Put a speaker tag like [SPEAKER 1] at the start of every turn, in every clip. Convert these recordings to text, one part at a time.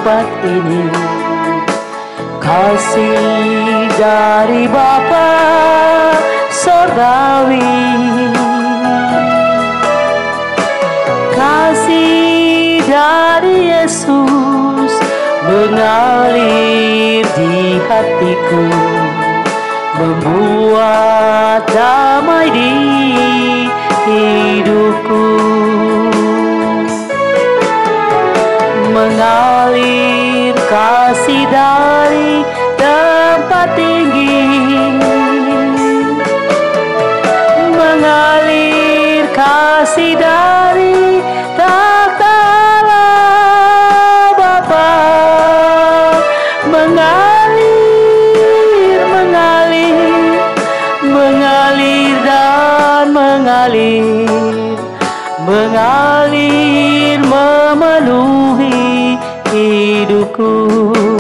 [SPEAKER 1] tempat ini. Kasih dari Bapa Sorgawi, kasih dari Yesus mengalir di hatiku, membuat damai di hidupku. Mengalir kasih dari tempat tinggi, mengalir kasih dari takhta Allah Bapa, mengalir, mengalir, mengalir dan mengalir, mengalir memenuhi hidupku.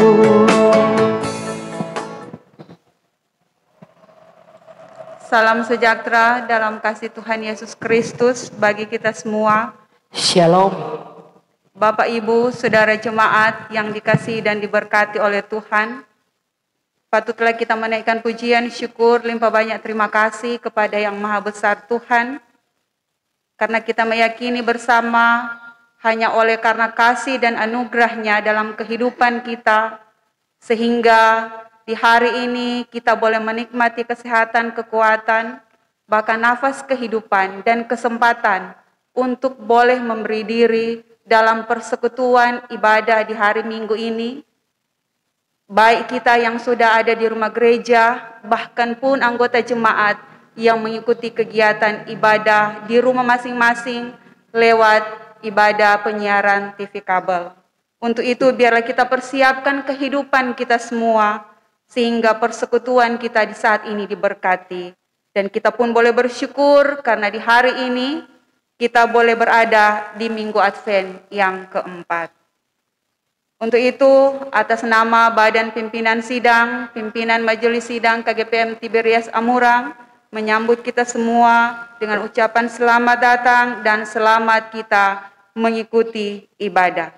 [SPEAKER 2] Salam sejahtera dalam kasih Tuhan Yesus Kristus bagi kita semua.
[SPEAKER 1] Shalom.
[SPEAKER 2] Bapak, Ibu, Saudara jemaat yang dikasihi dan diberkati oleh Tuhan, patutlah kita menaikkan pujian, syukur, limpah banyak terima kasih kepada Yang Maha Besar Tuhan, karena kita meyakini bersama hanya oleh karena kasih dan anugerah-Nya dalam kehidupan kita, sehingga di hari ini kita boleh menikmati kesehatan, kekuatan, bahkan nafas kehidupan dan kesempatan untuk boleh memberi diri dalam persekutuan ibadah di hari Minggu ini. Baik kita yang sudah ada di rumah gereja, bahkan pun anggota jemaat yang mengikuti kegiatan ibadah di rumah masing-masing lewat ibadah penyiaran TV kabel. Untuk itu biarlah kita persiapkan kehidupan kita semua, sehingga persekutuan kita di saat ini diberkati. Dan kita pun boleh bersyukur karena di hari ini kita boleh berada di Minggu Advent yang keempat. Untuk itu, atas nama Badan Pimpinan Sidang, Pimpinan Majelis Sidang KGPM Tiberias Amurang, menyambut kita semua dengan ucapan selamat datang dan selamat kita mengikuti ibadah.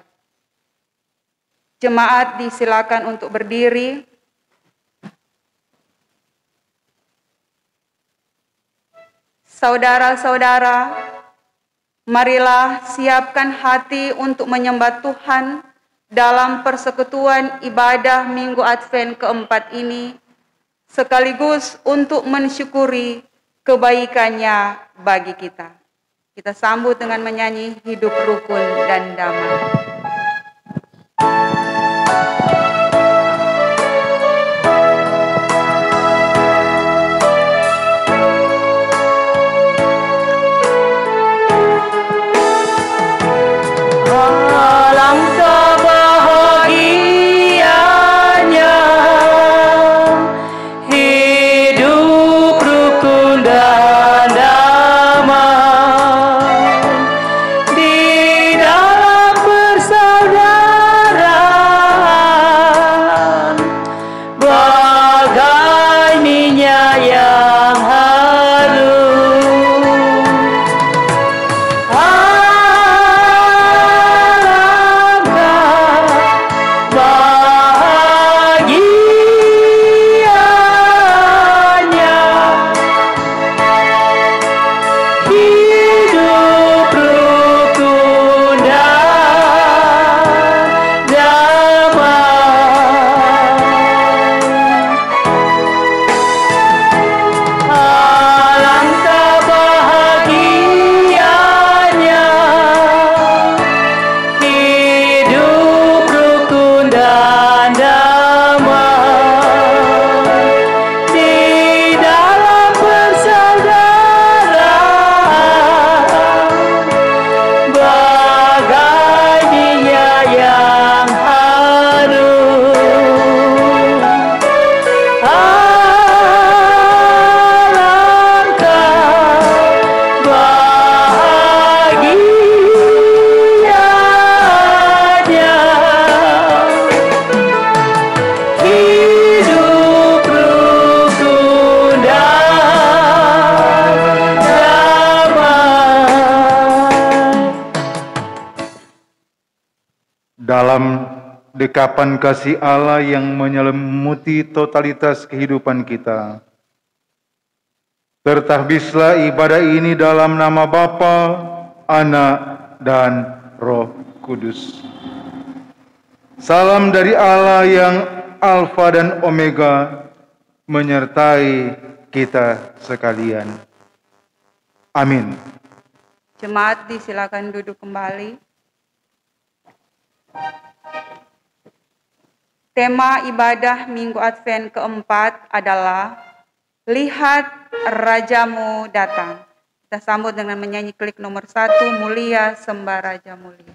[SPEAKER 2] Jemaat disilakan untuk berdiri. Saudara-saudara, marilah siapkan hati untuk menyembah Tuhan dalam persekutuan ibadah Minggu Advent keempat ini, sekaligus untuk mensyukuri kebaikan-Nya bagi kita. Kita sambut dengan menyanyi Hidup Rukun dan Damai.
[SPEAKER 1] Alangkah bahagianya hidup rukun dan damai di dalam
[SPEAKER 3] dekapan kasih Allah yang menyelimuti totalitas kehidupan kita. Tertahbislah ibadah ini dalam nama Bapa, Anak, dan Roh Kudus. Salam dari Allah yang Alfa dan Omega menyertai kita sekalian. Amin.
[SPEAKER 2] Jemaat disilakan duduk kembali. Tema ibadah Minggu Advent keempat adalah Lihat Rajamu Datang. Kita sambut dengan menyanyi klik nomor 1, Mulia Sembah Raja Mulia.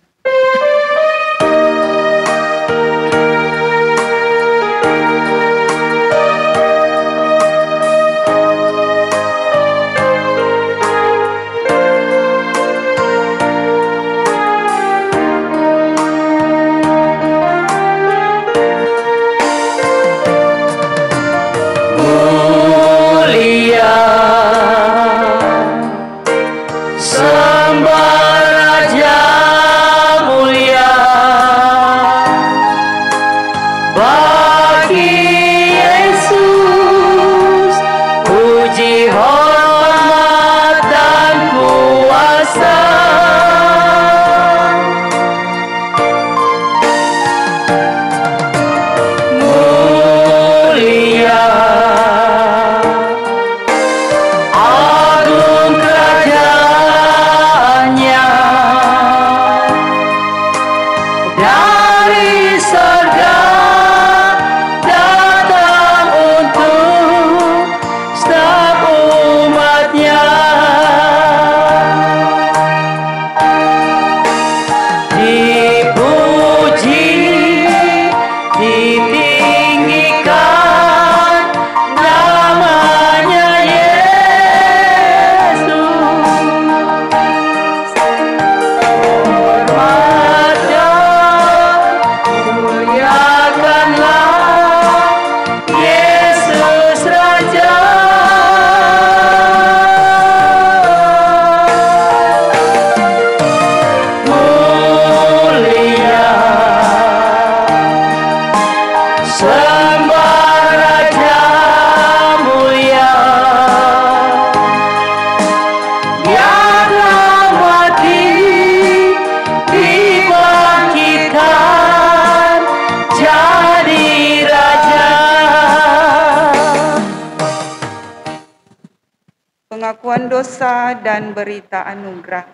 [SPEAKER 2] Pengakuan dosa dan berita anugerah.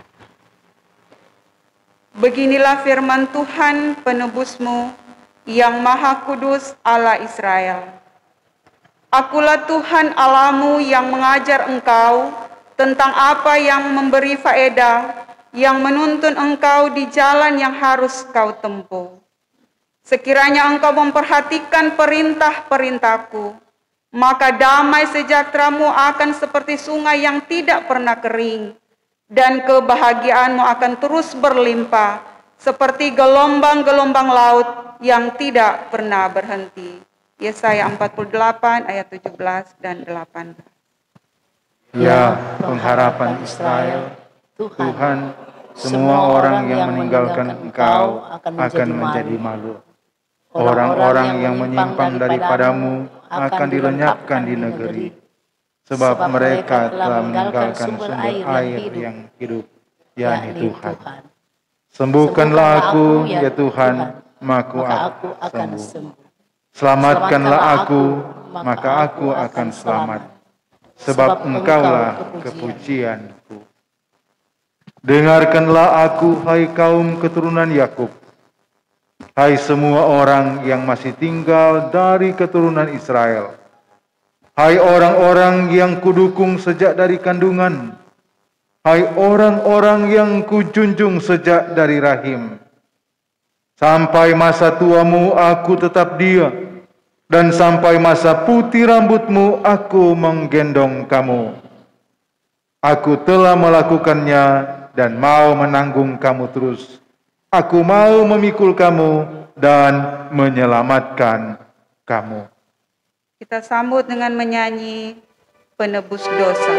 [SPEAKER 2] Beginilah firman Tuhan penebusmu yang Maha Kudus Allah Israel. Akulah Tuhan Allahmu yang mengajar engkau tentang apa yang memberi faedah, yang menuntun engkau di jalan yang harus kau tempuh. Sekiranya engkau memperhatikan perintah-perintahku, maka damai sejahteramu akan seperti sungai yang tidak pernah kering, dan kebahagiaanmu akan terus berlimpah, seperti gelombang-gelombang laut yang tidak pernah berhenti. Yesaya 48 ayat 17 dan 18.
[SPEAKER 3] Ya pengharapan Israel, Tuhan, semua orang yang meninggalkan Engkau akan menjadi malu. Orang-orang yang menyimpang daripadamu akan dilenyapkan di negeri, sebab mereka telah meninggalkan sumber air yang hidup, yakni Tuhan. Sembuhkanlah aku, ya Tuhan, maka aku akan sembuh. Selamatkanlah aku, maka aku akan selamat, sebab Engkaulah kepujianku. Dengarkanlah aku, hai kaum keturunan Yakub, hai semua orang yang masih tinggal dari keturunan Israel. Hai orang-orang yang kudukung sejak dari kandungan. Hai orang-orang yang kujunjung sejak dari rahim. Sampai masa tuamu aku tetap dia, dan sampai masa putih rambutmu aku menggendong kamu. Aku telah melakukannya dan mau menanggung kamu terus. Aku mau memikul kamu dan menyelamatkan kamu.
[SPEAKER 2] Kita sambut dengan menyanyi penebus dosa.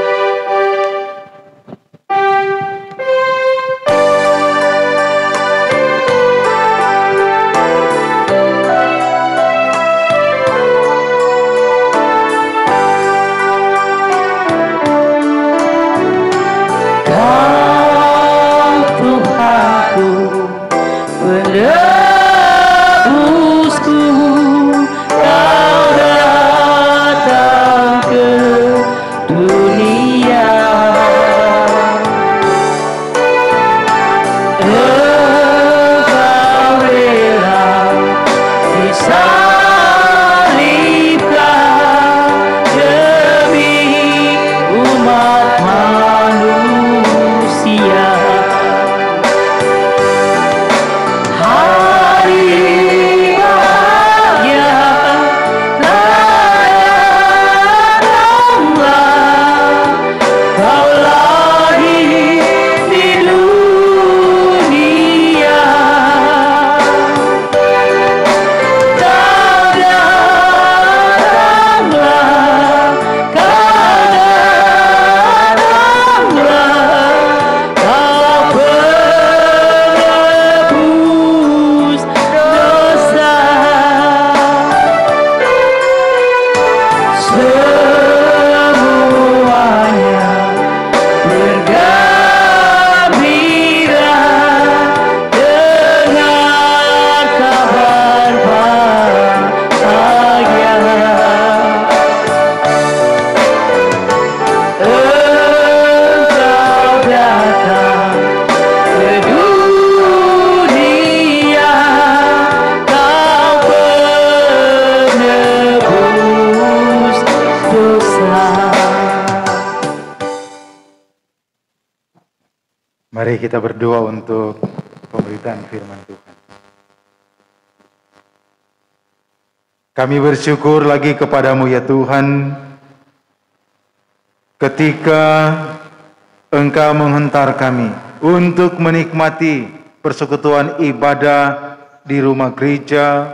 [SPEAKER 3] Mari kita berdoa untuk pemberitaan firman Tuhan. Kami bersyukur lagi kepadamu ya Tuhan, ketika Engkau menghantar kami untuk menikmati persekutuan ibadah di rumah gereja.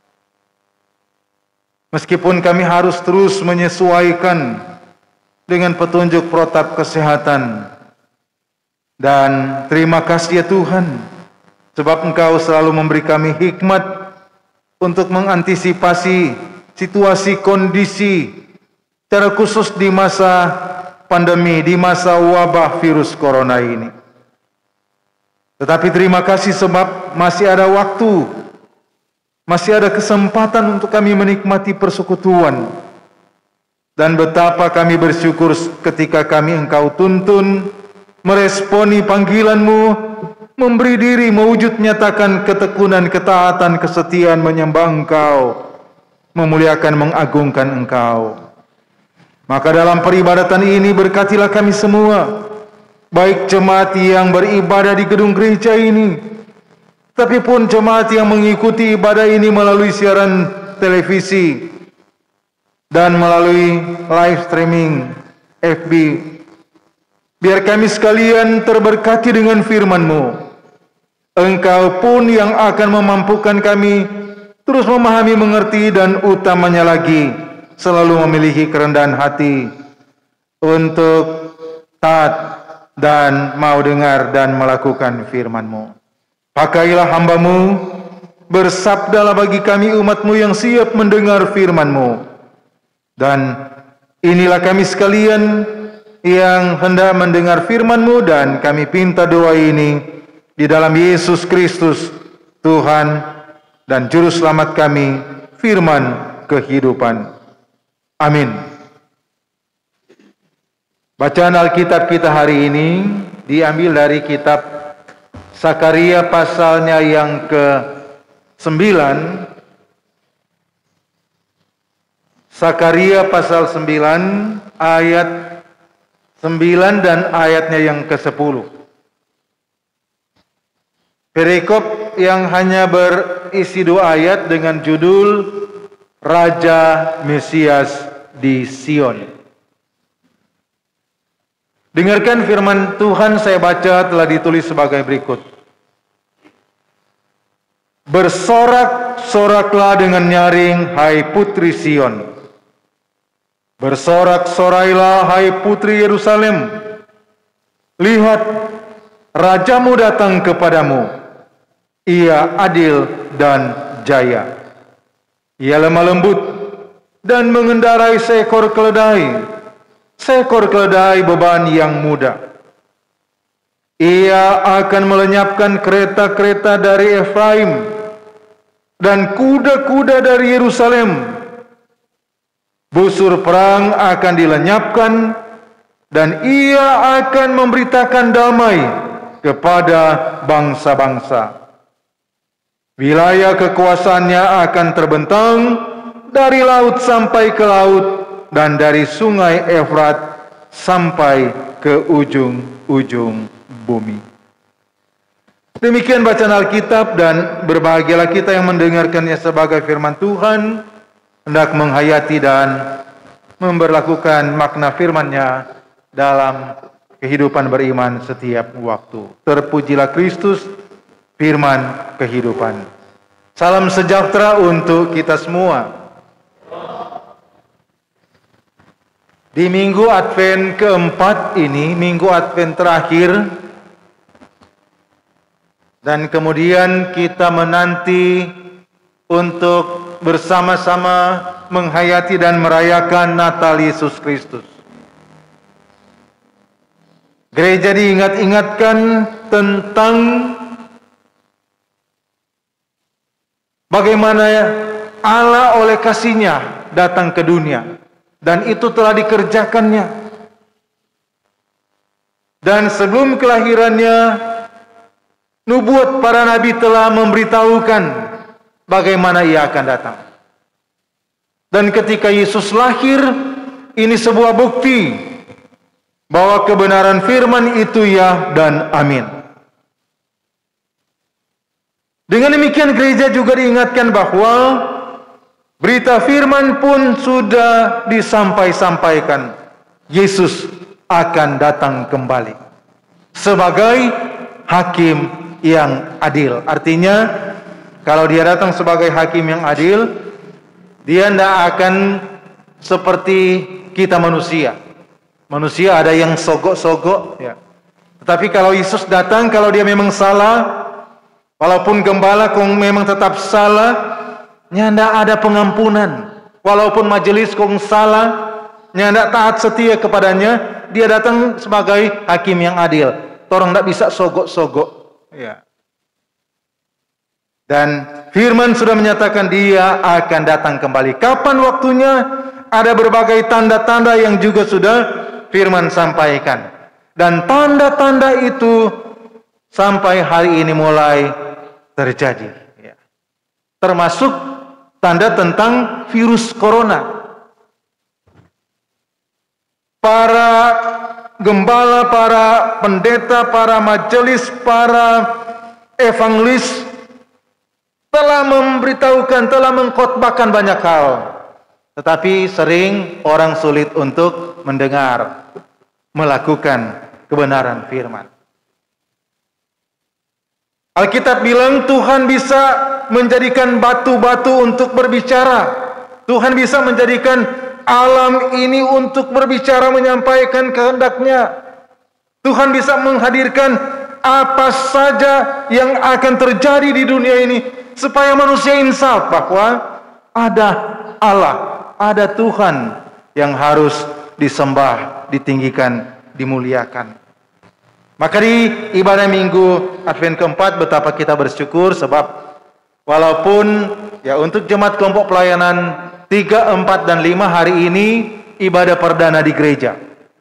[SPEAKER 3] Meskipun kami harus terus menyesuaikan dengan petunjuk protap kesehatan. Dan terima kasih ya Tuhan, sebab Engkau selalu memberi kami hikmat untuk mengantisipasi situasi kondisi, secara khusus di masa pandemi, di masa wabah virus corona ini. Tetapi terima kasih sebab masih ada waktu, masih ada kesempatan untuk kami menikmati persekutuan. Dan betapa kami bersyukur ketika kami Engkau tuntun meresponi panggilan-Mu, memberi diri, mewujud nyatakan ketekunan, ketaatan, kesetiaan, menyembah Engkau, memuliakan, mengagungkan Engkau. Maka dalam peribadatan ini berkatilah kami semua, baik jemaat yang beribadah di gedung gereja ini, tapi pun jemaat yang mengikuti ibadah ini melalui siaran televisi dan melalui live streaming FB. Biar kami sekalian terberkati dengan firman-Mu. Engkau pun yang akan memampukan kami terus memahami, mengerti, dan utamanya lagi selalu memiliki kerendahan hati untuk taat dan mau dengar dan melakukan firman-Mu. Pakailah hamba-Mu, bersabdalah bagi kami umat-Mu yang siap mendengar firman-Mu. Dan inilah kami sekalian yang hendak mendengar firman-Mu, dan kami pinta doa ini di dalam Yesus Kristus, Tuhan dan Juru Selamat kami, firman kehidupan. Amin. Bacaan Alkitab kita hari ini diambil dari kitab Sakaria pasalnya yang ke-9. Sakaria pasal 9 ayat 9 dan ayatnya yang ke-10. Perikop yang hanya berisi 2 ayat dengan judul Raja Mesias di Sion. Dengarkan firman Tuhan, saya baca, telah ditulis sebagai berikut. Bersorak-soraklah dengan nyaring, hai putri Sion. Bersorak-sorailah, hai putri Yerusalem. Lihat, rajamu datang kepadamu. Ia adil dan jaya. Ia lemah lembut dan mengendarai seekor keledai. Seekor keledai beban yang muda. Ia akan melenyapkan kereta-kereta dari Efraim dan kuda-kuda dari Yerusalem. Busur perang akan dilenyapkan dan ia akan memberitakan damai kepada bangsa-bangsa. Wilayah kekuasaannya akan terbentang dari laut sampai ke laut dan dari sungai Efrat sampai ke ujung-ujung bumi. Demikian bacaan Alkitab, dan berbahagialah kita yang mendengarkannya sebagai firman Tuhan, hendak menghayati dan memberlakukan makna firman-Nya dalam kehidupan beriman setiap waktu. Terpujilah Kristus, firman kehidupan. Salam sejahtera untuk kita semua. Di minggu Advent keempat ini, minggu Advent terakhir, dan kemudian kita menanti untuk bersama-sama menghayati dan merayakan Natal Yesus Kristus. Gereja diingat-ingatkan tentang bagaimana Allah oleh kasih-Nya datang ke dunia, dan itu telah dikerjakannya. Dan sebelum kelahirannya, nubuat para nabi telah memberitahukan bagaimana Ia akan datang. Dan ketika Yesus lahir, ini sebuah bukti bahwa kebenaran firman itu ya dan amin. Dengan demikian gereja juga diingatkan bahwa berita firman pun sudah disampaikan. Yesus akan datang kembali sebagai hakim yang adil. Artinya, kalau dia datang sebagai hakim yang adil, dia tidak akan seperti kita manusia. Manusia ada yang sogok-sogok, ya. Tetapi kalau Yesus datang, kalau dia memang salah, walaupun gembala kong memang tetap salah, tidak ada pengampunan. Walaupun majelis kong salah, tidak taat setia kepadanya, dia datang sebagai hakim yang adil. Orang tidak bisa sogok-sogok, ya. Dan firman sudah menyatakan dia akan datang kembali. Kapan waktunya? Ada berbagai tanda-tanda yang juga sudah firman sampaikan. Dan tanda-tanda itu sampai hari ini mulai terjadi. Ya. Termasuk tanda tentang virus corona. Para gembala, para pendeta, para majelis, para evangelis telah memberitahukan, telah mengkhotbahkan banyak hal. Tetapi sering orang sulit untuk mendengar, melakukan kebenaran firman. Alkitab bilang Tuhan bisa menjadikan batu-batu untuk berbicara. Tuhan bisa menjadikan alam ini untuk berbicara, menyampaikan kehendak-Nya. Tuhan bisa menghadirkan apa saja yang akan terjadi di dunia ini, supaya manusia insaf bahwa ada Allah, ada Tuhan yang harus disembah, ditinggikan, dimuliakan. Maka di ibadah minggu Advent keempat betapa kita bersyukur, sebab walaupun ya untuk jemaat kelompok pelayanan 3, 4, dan 5 hari ini ibadah perdana di gereja.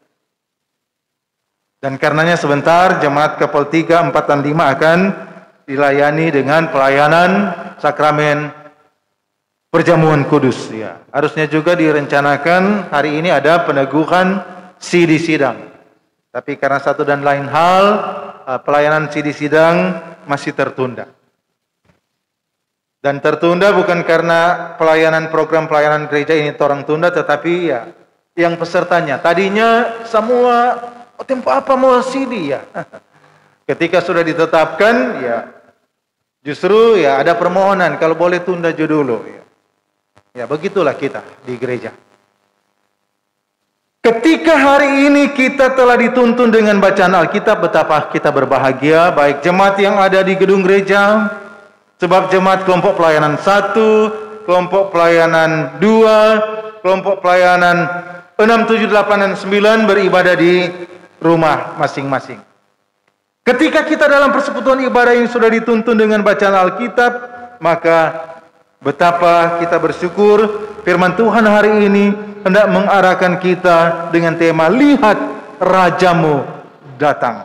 [SPEAKER 3] Dan karenanya sebentar jemaat kepol 3, 4, dan 5 akan dilayani dengan pelayanan sakramen perjamuan kudus. Ya, harusnya juga direncanakan hari ini ada peneguhan sidi sidang. Tapi karena satu dan lain hal, pelayanan sidi sidang masih tertunda. Dan tertunda bukan karena program pelayanan gereja ini orang tunda, tetapi ya yang pesertanya. Tadinya semua tempo apa mau sidi ya. Ketika sudah ditetapkan ya justru ya ada permohonan kalau boleh tunda dulu ya. Ya begitulah kita di gereja. Ketika hari ini kita telah dituntun dengan bacaan Alkitab, betapa kita berbahagia, baik jemaat yang ada di gedung gereja, sebab jemaat kelompok pelayanan 1, kelompok pelayanan 2, kelompok pelayanan 6, 7, 8, dan 9 beribadah di rumah masing-masing. Ketika kita dalam persekutuan ibadah yang sudah dituntun dengan bacaan Alkitab, maka betapa kita bersyukur firman Tuhan hari ini hendak mengarahkan kita dengan tema lihat Rajamu datang.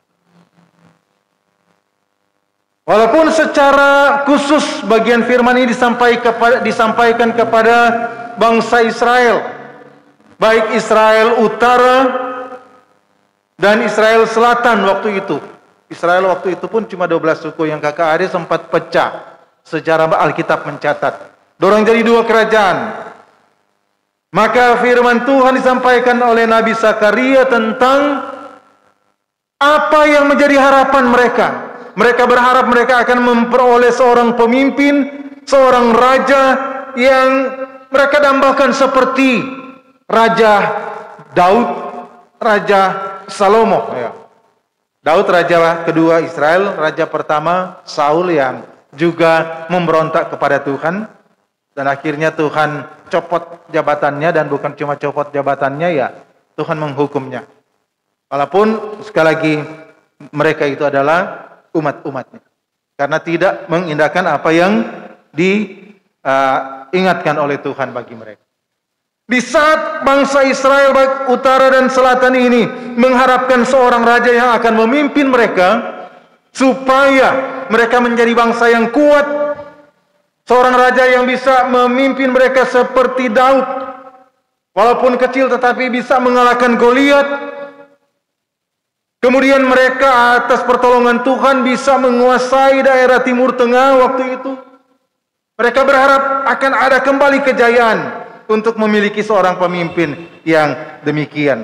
[SPEAKER 3] Walaupun secara khusus bagian firman ini disampaikan kepada bangsa Israel, baik Israel Utara dan Israel Selatan waktu itu. Israel waktu itu pun cuma 12 suku, yang kakak adik sempat pecah. Sejarah Alkitab mencatat dorang jadi 2 kerajaan. Maka firman Tuhan disampaikan oleh Nabi Zakaria tentang apa yang menjadi harapan mereka. Mereka berharap mereka akan memperoleh seorang pemimpin, seorang raja yang mereka dambakan seperti Raja Daud, Raja Salomo. Ya. Daud raja kedua Israel, raja pertama Saul yang juga memberontak kepada Tuhan. Dan akhirnya Tuhan copot jabatannya, dan bukan cuma copot jabatannya ya, Tuhan menghukumnya. Walaupun sekali lagi mereka itu adalah umat-umatnya, karena tidak mengindahkan apa yang diingatkan oleh Tuhan bagi mereka. Di saat bangsa Israel baik utara dan selatan ini mengharapkan seorang raja yang akan memimpin mereka supaya mereka menjadi bangsa yang kuat, seorang raja yang bisa memimpin mereka seperti Daud, walaupun kecil tetapi bisa mengalahkan Goliat. Kemudian mereka atas pertolongan Tuhan bisa menguasai daerah Timur Tengah waktu itu. Mereka berharap akan ada kembali kejayaan untuk memiliki seorang pemimpin yang demikian.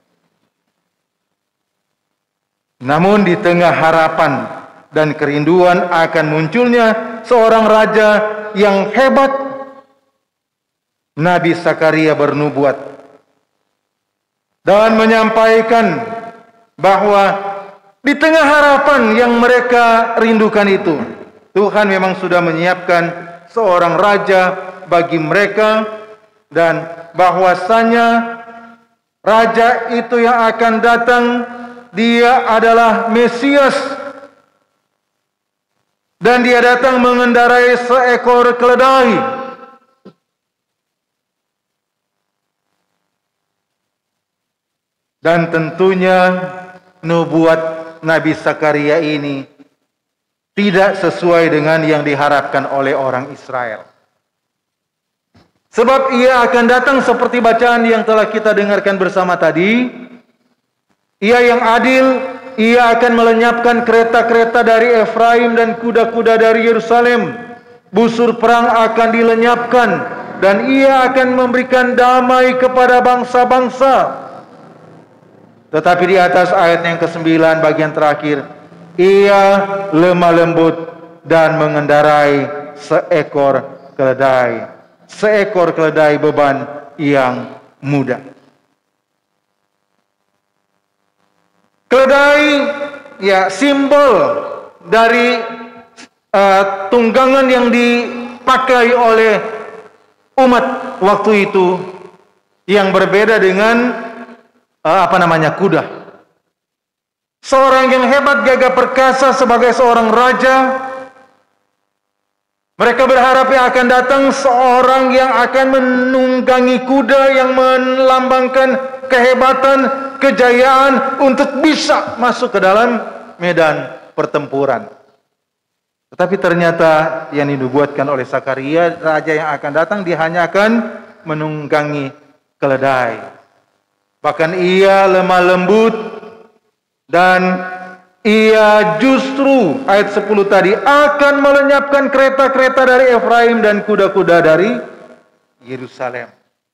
[SPEAKER 3] Namun di tengah harapan dan kerinduan akan munculnya seorang raja yang hebat, Nabi Zakaria bernubuat dan menyampaikan bahwa di tengah harapan yang mereka rindukan itu, Tuhan memang sudah menyiapkan seorang raja bagi mereka, dan bahwasanya raja itu yang akan datang, dia adalah Mesias, dan dia datang mengendarai seekor keledai. Dan tentunya nubuat Nabi Zakaria ini tidak sesuai dengan yang diharapkan oleh orang Israel. Sebab ia akan datang seperti bacaan yang telah kita dengarkan bersama tadi. Ia yang adil, ia akan melenyapkan kereta-kereta dari Efraim dan kuda-kuda dari Yerusalem. Busur perang akan dilenyapkan, dan ia akan memberikan damai kepada bangsa-bangsa. Tetapi di atas ayat yang ke-9 bagian terakhir, ia lemah lembut dan mengendarai seekor keledai. Seekor keledai beban yang mudah. Keledai ya simbol dari tunggangan yang dipakai oleh umat waktu itu, yang berbeda dengan kuda. Seorang yang hebat, gagah perkasa sebagai seorang raja. Mereka berharap yang akan datang seorang yang akan menunggangi kuda, yang melambangkan kehebatan, kejayaan untuk bisa masuk ke dalam medan pertempuran. Tetapi ternyata yang dinubuatkan oleh Zakaria, raja yang akan datang, dia hanya akan menunggangi keledai. Bahkan ia lemah lembut, dan ia justru ayat 10 tadi akan melenyapkan kereta-kereta dari Efraim dan kuda-kuda dari Yerusalem.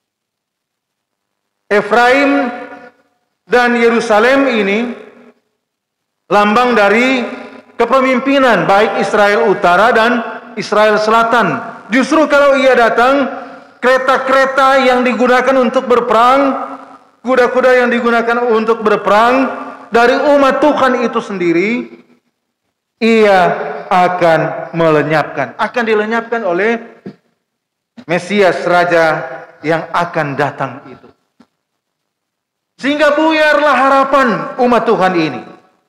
[SPEAKER 3] Efraim dan Yerusalem ini lambang dari kepemimpinan baik Israel Utara dan Israel Selatan. Justru kalau ia datang, kereta-kereta yang digunakan untuk berperang, kuda-kuda yang digunakan untuk berperang dari umat Tuhan itu sendiri, ia akan dilenyapkan oleh Mesias, raja yang akan datang itu. Sehingga buyarlah harapan umat Tuhan ini.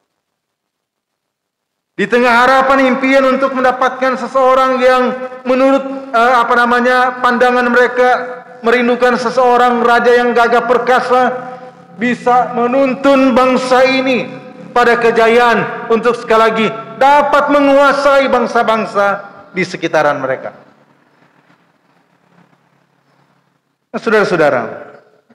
[SPEAKER 3] Di tengah harapan impian untuk mendapatkan seseorang yang menurut pandangan mereka merindukan seseorang raja yang gagah perkasa, bisa menuntun bangsa ini pada kejayaan untuk sekali lagi dapat menguasai bangsa-bangsa di sekitaran mereka. Saudara-saudara,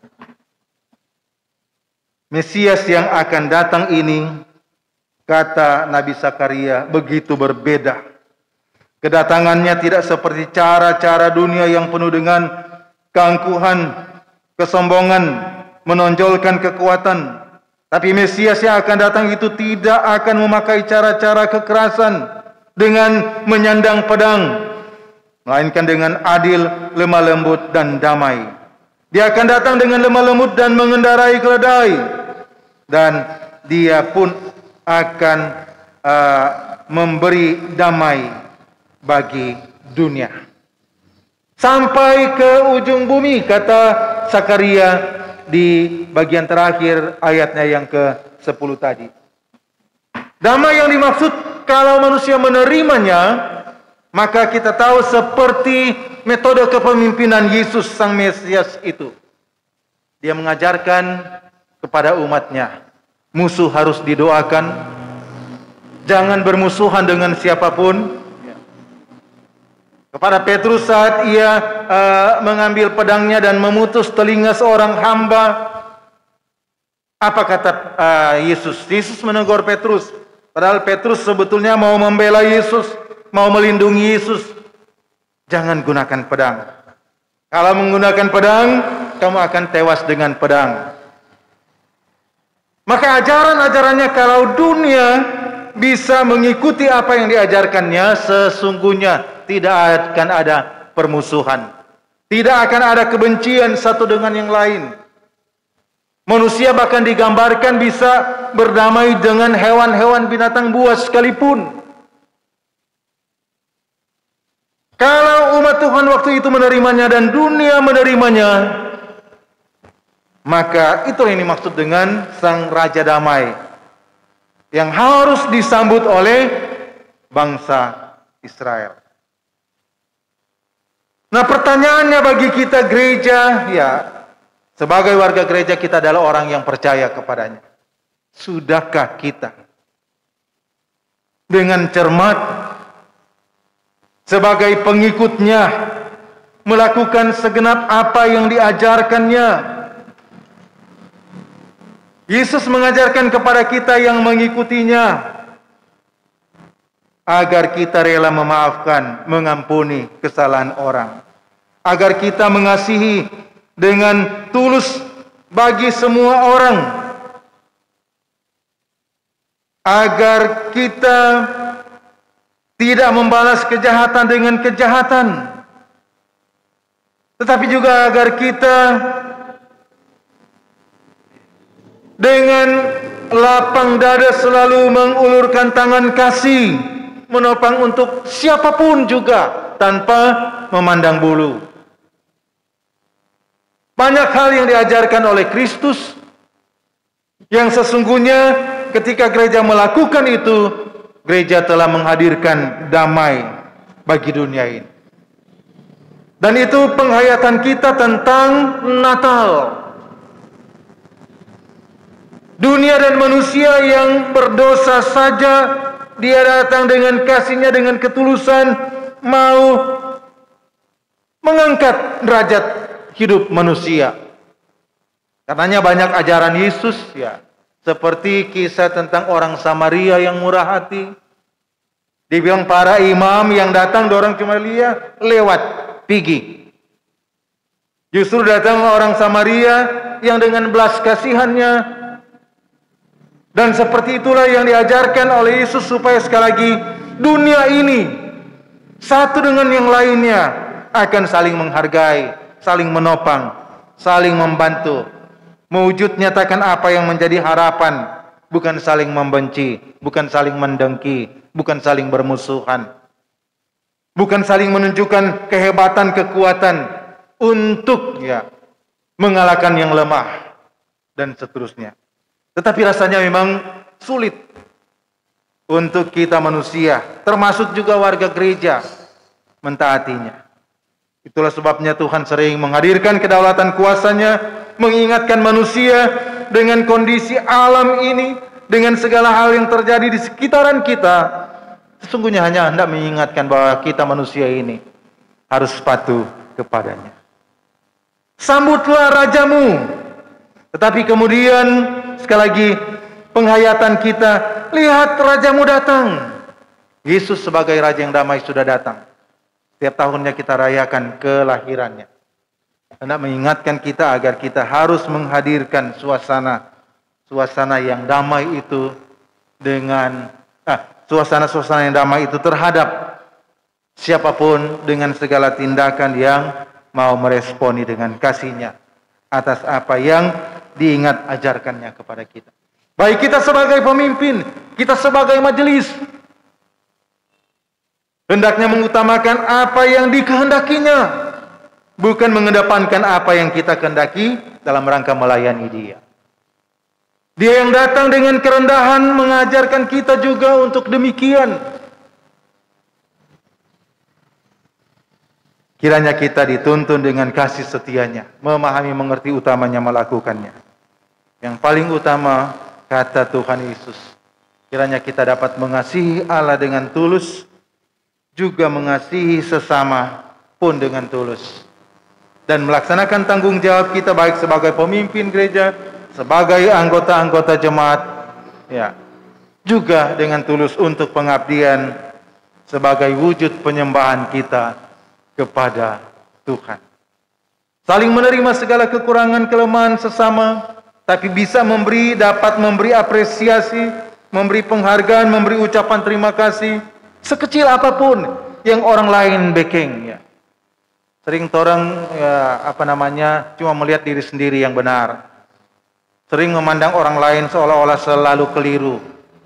[SPEAKER 3] Mesias yang akan datang ini, kata Nabi Zakaria, begitu berbeda. Kedatangannya tidak seperti cara-cara dunia yang penuh dengan keangkuhan, kesombongan, menonjolkan kekuatan. Tapi Mesias yang akan datang itu tidak akan memakai cara-cara kekerasan dengan menyandang pedang, melainkan dengan adil, lemah lembut, dan damai. Dia akan datang dengan lemah lembut dan mengendarai keledai, dan dia pun akan memberi damai bagi dunia. Sampai ke ujung bumi, kata Zakaria di bagian terakhir ayatnya yang ke-10 tadi. Damai yang dimaksud kalau manusia menerimanya, maka kita tahu seperti metode kepemimpinan Yesus Sang Mesias itu. Dia mengajarkan kepada umatnya, musuh harus didoakan, jangan bermusuhan dengan siapapun. Kepada Petrus saat ia mengambil pedangnya dan memutus telinga seorang hamba, Apa kata Yesus? Yesus menegur Petrus. Padahal Petrus sebetulnya mau membela Yesus, mau melindungi Yesus. Jangan gunakan pedang. Kalau menggunakan pedang, kamu akan tewas dengan pedang. Maka ajaran-ajarannya kalau dunia bisa mengikuti apa yang diajarkannya, sesungguhnya tidak akan ada permusuhan. Tidak akan ada kebencian satu dengan yang lain. Manusia bahkan digambarkan bisa berdamai dengan hewan-hewan binatang buas sekalipun. Kalau umat Tuhan waktu itu menerimanya dan dunia menerimanya, maka itulah yang dimaksud dengan Sang Raja Damai yang harus disambut oleh bangsa Israel. Nah, pertanyaannya bagi kita gereja, ya, sebagai warga gereja kita adalah orang yang percaya kepadanya. Sudahkah kita dengan cermat sebagai pengikutnya melakukan segenap apa yang diajarkannya? Yesus mengajarkan kepada kita yang mengikutinya agar kita rela memaafkan, mengampuni kesalahan orang, agar kita mengasihi dengan tulus bagi semua orang, agar kita tidak membalas kejahatan dengan kejahatan, tetapi juga agar kita dengan lapang dada selalu mengulurkan tangan kasih, menopang untuk siapapun juga tanpa memandang bulu. Banyak hal yang diajarkan oleh Kristus yang sesungguhnya ketika gereja melakukan itu, gereja telah menghadirkan damai bagi dunia ini. Dan itu penghayatan kita tentang Natal. Dunia dan manusia yang berdosa saja, Dia datang dengan kasih-Nya, dengan ketulusan, mau mengangkat derajat hidup manusia. Karenanya banyak ajaran Yesus, ya, seperti kisah tentang orang Samaria yang murah hati. Dibilang para imam yang datang, dorang cuma lihat lewat, pergi. Justru datang orang Samaria yang dengan belas kasihannya. Dan seperti itulah yang diajarkan oleh Yesus supaya sekali lagi dunia ini satu dengan yang lainnya akan saling menghargai, saling menopang, saling membantu, mewujud nyatakan apa yang menjadi harapan, bukan saling membenci, bukan saling mendengki, bukan saling bermusuhan, bukan saling menunjukkan kehebatan, kekuatan untuk, ya, mengalahkan yang lemah dan seterusnya. Tetapi rasanya memang sulit untuk kita manusia, termasuk juga warga gereja, mentaatinya. Itulah sebabnya Tuhan sering menghadirkan kedaulatan kuasa-Nya, mengingatkan manusia dengan kondisi alam ini, dengan segala hal yang terjadi di sekitaran kita. Sesungguhnya hanya hendak mengingatkan bahwa kita manusia ini harus patuh kepadanya. Sambutlah rajamu. Tetapi kemudian sekali lagi penghayatan kita, lihat rajamu datang. Yesus sebagai Raja yang damai sudah datang. Setiap tahunnya kita rayakan kelahirannya. Hendak mengingatkan kita agar kita harus menghadirkan suasana yang damai itu dengan suasana-suasana yang damai itu terhadap siapapun dengan segala tindakan yang mau meresponi dengan kasih-Nya atas apa yang diingat ajarkannya kepada kita. Baik kita sebagai pemimpin, kita sebagai majelis, hendaknya mengutamakan apa yang dikehendakinya, bukan mengedepankan apa yang kita kehendaki dalam rangka melayani Dia. Dia yang datang dengan kerendahan mengajarkan kita juga untuk demikian. Kiranya kita dituntun dengan kasih setia-Nya, memahami, mengerti utamanya, melakukannya. Yang paling utama, kata Tuhan Yesus, kiranya kita dapat mengasihi Allah dengan tulus, juga mengasihi sesama pun dengan tulus. Dan melaksanakan tanggung jawab kita baik sebagai pemimpin gereja, sebagai anggota-anggota jemaat, ya, juga dengan tulus untuk pengabdian sebagai wujud penyembahan kita kepada Tuhan. Saling menerima segala kekurangan kelemahan sesama, tapi bisa dapat memberi apresiasi, memberi penghargaan, memberi ucapan terima kasih sekecil apapun yang orang lain backing, ya. Sering orang cuma melihat diri sendiri yang benar. Sering memandang orang lain seolah-olah selalu keliru.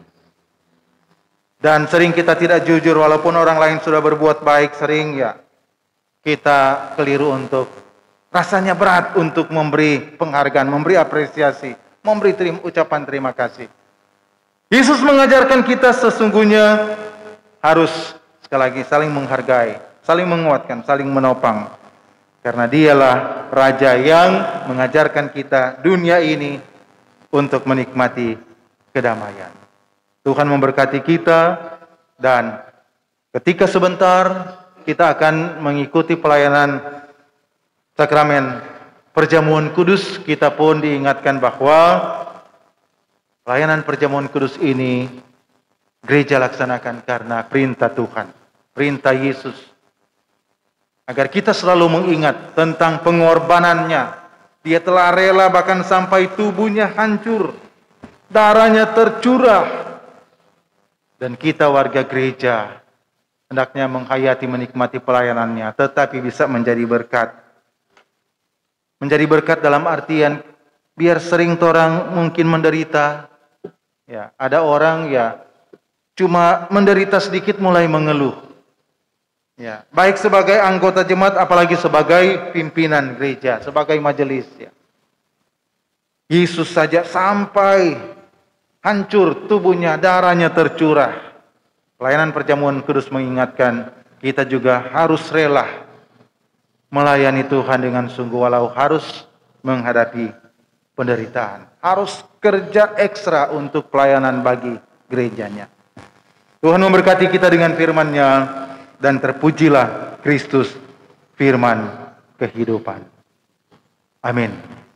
[SPEAKER 3] Dan sering kita tidak jujur walaupun orang lain sudah berbuat baik, sering kita keliru untuk rasanya berat untuk memberi penghargaan, memberi apresiasi, memberi ucapan terima kasih. Yesus mengajarkan kita sesungguhnya harus sekali lagi saling menghargai, saling menguatkan, saling menopang. Karena dialah Raja yang mengajarkan kita dunia ini untuk menikmati kedamaian. Tuhan memberkati kita, dan ketika sebentar kita akan mengikuti pelayanan sakramen perjamuan kudus, kita pun diingatkan bahwa pelayanan perjamuan kudus ini gereja laksanakan karena perintah Tuhan, perintah Yesus. Agar kita selalu mengingat tentang pengorbanannya. Dia telah rela bahkan sampai tubuhnya hancur, darahnya tercurah. Dan kita warga gereja hendaknya menghayati, menikmati pelayanannya, tetapi bisa menjadi berkat. Menjadi berkat dalam artian biar sering orang mungkin menderita. Ya, ada orang cuma menderita sedikit mulai mengeluh. Ya, baik sebagai anggota jemaat apalagi sebagai pimpinan gereja, sebagai majelis, ya. Yesus saja sampai hancur tubuhnya, darahnya tercurah. Pelayanan perjamuan kudus mengingatkan kita juga harus rela melayani Tuhan dengan sungguh walau harus menghadapi penderitaan. Harus kerja ekstra untuk pelayanan bagi gerejanya. Tuhan memberkati kita dengan firman-Nya. Dan terpujilah Kristus, firman kehidupan. Amin.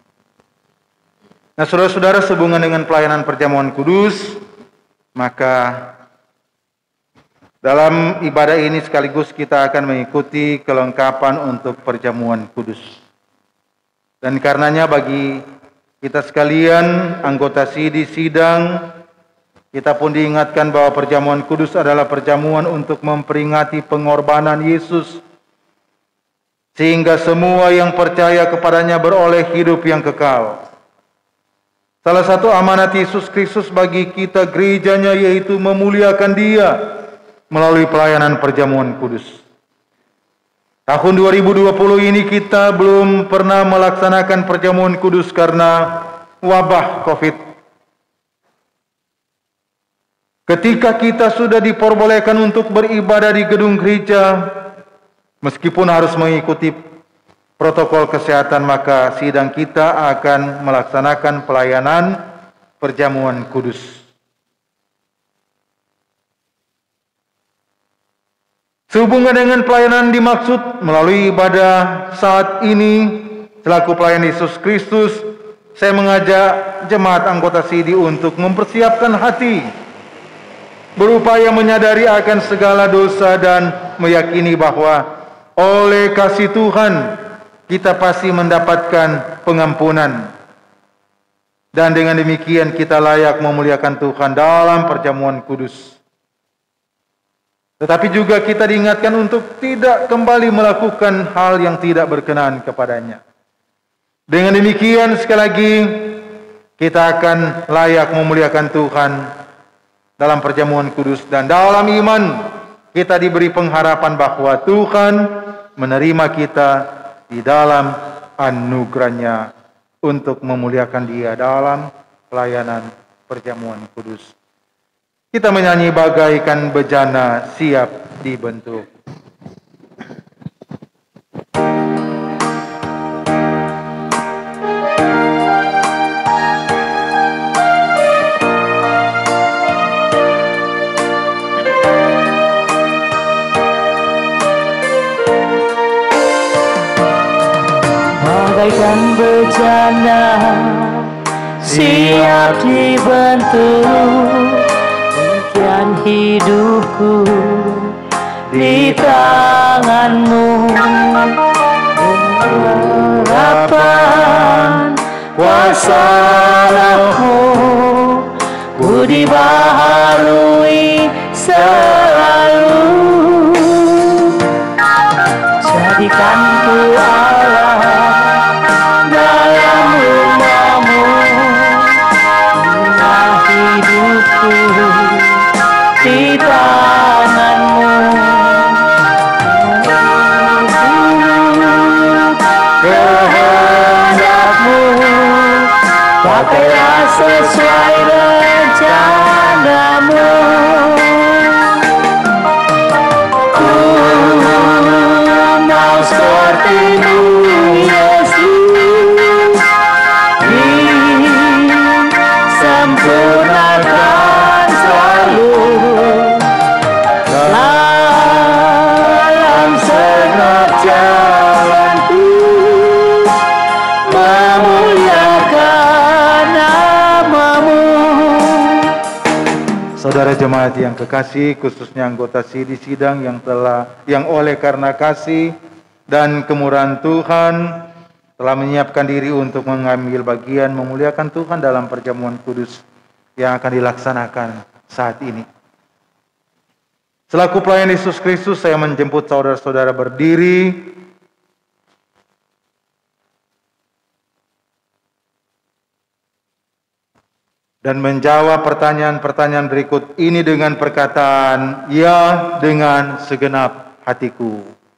[SPEAKER 3] Nah, saudara-saudara, sehubungan dengan pelayanan perjamuan kudus, maka dalam ibadah ini sekaligus kita akan mengikuti kelengkapan untuk perjamuan kudus. Dan karenanya bagi kita sekalian, anggota sidang, kita pun diingatkan bahwa perjamuan kudus adalah perjamuan untuk memperingati pengorbanan Yesus, sehingga semua yang percaya kepadanya beroleh hidup yang kekal. Salah satu amanat Yesus Kristus bagi kita gerejanya yaitu memuliakan Dia melalui pelayanan perjamuan kudus. Tahun 2020 ini kita belum pernah melaksanakan perjamuan kudus karena wabah COVID. Ketika kita sudah diperbolehkan untuk beribadah di gedung gereja, meskipun harus mengikuti protokol kesehatan, maka sidang kita akan melaksanakan pelayanan perjamuan kudus. Sehubungan dengan pelayanan dimaksud melalui ibadah saat ini, selaku pelayan Yesus Kristus, saya mengajak jemaat anggota SIDI untuk mempersiapkan hati, berupaya menyadari akan segala dosa dan meyakini bahwa oleh kasih Tuhan kita pasti mendapatkan pengampunan. Dan dengan demikian kita layak memuliakan Tuhan dalam perjamuan kudus. Tetapi juga kita diingatkan untuk tidak kembali melakukan hal yang tidak berkenan kepadanya. Dengan demikian sekali lagi kita akan layak memuliakan Tuhan dalam perjamuan kudus, dan dalam iman kita diberi pengharapan bahwa Tuhan menerima kita di dalam anugerah-Nya untuk memuliakan Dia dalam pelayanan perjamuan kudus. Kita menyanyi bagaikan bejana siap dibentuk.
[SPEAKER 1] Bagaikan bejana siap dibentuk, impian hidupku di tanganmu. Harapan kuasa Rohmu, budi baharui selalu. Jadikan ku Allah dalam rumahmu, bina hidupku di tanganmu. Kehendakmu, pakailah sesuai rencanamu. Ku mau seperti-Mu, Yesus, disempurnakan selalu dalam segenap jalanku, memuliakan nama-Mu.
[SPEAKER 3] Saudara jemaat yang kekasih, khususnya anggota di sidang yang oleh karena kasih dan kemurahan Tuhan telah menyiapkan diri untuk mengambil bagian memuliakan Tuhan dalam perjamuan kudus yang akan dilaksanakan saat ini. Selaku pelayan Yesus Kristus, saya menjemput saudara-saudara berdiri dan menjawab pertanyaan-pertanyaan berikut ini dengan perkataan ya dengan segenap hatiku.